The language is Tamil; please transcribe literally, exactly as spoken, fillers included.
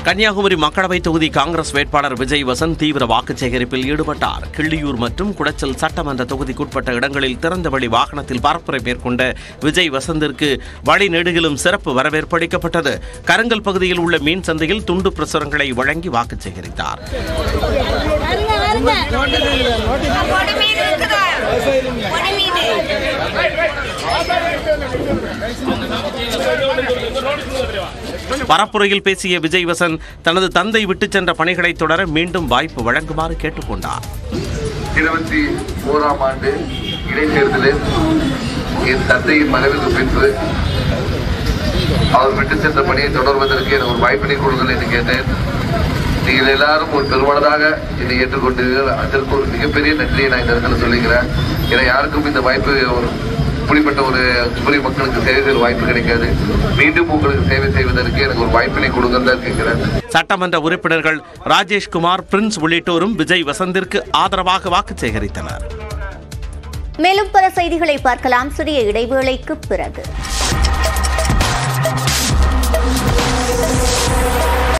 கன்னியாகுமரி மக்களவை தொகுதி காங்கிரஸ் வேட்பாளர் விஜய் வசந்த் தீவிர வாக்கு சேகரிப்பில் ஈடுபட்டார். கிள்ளியூர் மற்றும் குடச்சல் சட்டமன்ற தொகுதிக்குட்பட்ட இடங்களில் திறந்தவெளி வாகனத்தில் பரப்புரை மேற்கொண்ட விஜய் வசந்திற்கு வழிநெடுகிலும் சிறப்பு வரவேற்பு அளிக்கப்பட்டது. கருங்கல் பகுதியில் உள்ள மீன் சந்தையில் துண்டு பிரசுரங்களை வழங்கி வாக்கு சேகரித்தார். பரப்புரையில் பேசிய விஜய் வசந்த் தனது தந்தை விட்டுச் சென்ற பணிகளை தொடர மீண்டும் வாய்ப்பு வழங்குமாறு கேட்டுக் கொண்டார். இருபத்தி ஓராம் ஆண்டு இடைத்தேர்தலில் என் தந்தையின் மறைவுக்கு பின்பு அவர் விட்டு சென்ற பணியை தொடர்வதற்கு எனக்கு ஒரு வாய்ப்பினை கொடுங்கள் என்று கேட்டேன். நீங்கள் எல்லாரும் ஒரு பெருமனதாக என்னை ஏற்றுக்கொண்டீர்கள். அதற்கு ஒரு மிகப்பெரிய நன்றியை நான் இந்த இடத்துல சொல்லிக்கிறேன். ஏன்னா யாருக்கும் இந்த வாய்ப்பு ஒரு இப்படிப்பட்ட ஒரு குமரி மக்களுக்கு சேவை செய்ய வாய்ப்பு கிடைக்காது. மீண்டும் உங்களுக்கு சேவை செய்வதற்கு எனக்கு ஒரு வாய்ப்பினை கொடுங்கள் தான் கேட்கிறேன். சட்டமன்ற உறுப்பினர்கள் ராஜேஷ்குமார், பிரின்ஸ் உள்ளிட்டோரும் விஜய் வசந்திற்கு ஆதரவாக வாக்கு சேகரித்தனர். மேலும் பல செய்திகளை பார்க்கலாம் சிறிய இடைவேளைக்கு பிறகு.